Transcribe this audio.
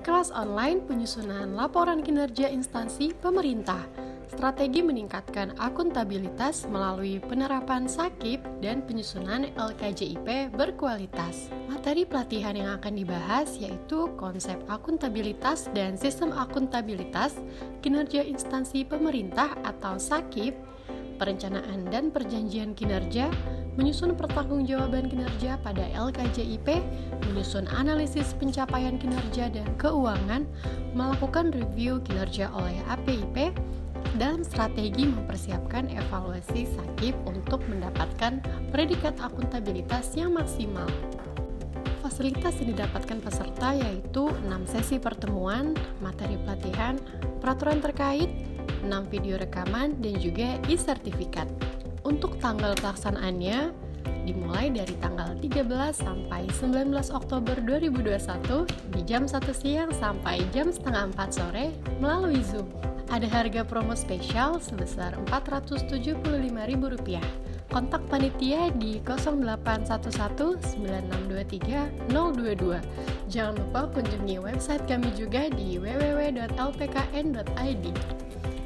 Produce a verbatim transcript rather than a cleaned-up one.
Kelas online penyusunan laporan kinerja instansi pemerintah. Strategi meningkatkan akuntabilitas melalui penerapan SAKIP dan penyusunan L K J I P berkualitas. Materi pelatihan yang akan dibahas yaitu konsep akuntabilitas dan sistem akuntabilitas, kinerja instansi pemerintah atau SAKIP, perencanaan dan perjanjian kinerja, menyusun pertanggungjawaban kinerja pada L K J I P, menyusun analisis pencapaian kinerja dan keuangan, melakukan review kinerja oleh A P I P, dan strategi mempersiapkan evaluasi SAKIP untuk mendapatkan predikat akuntabilitas yang maksimal. Fasilitas yang didapatkan peserta yaitu enam sesi pertemuan, materi pelatihan, peraturan terkait, enam video rekaman, dan juga e-sertifikat. Untuk tanggal pelaksanaannya dimulai dari tanggal tiga belas sampai sembilan belas Oktober dua ribu dua puluh satu di jam satu siang sampai jam setengah empat sore melalui Zoom. Ada harga promo spesial sebesar empat ratus tujuh puluh lima ribu rupiah. Kontak panitia di nol delapan satu satu sembilan enam dua tiga nol dua dua. Jangan lupa kunjungi website kami juga di w w w titik l p k n titik i d.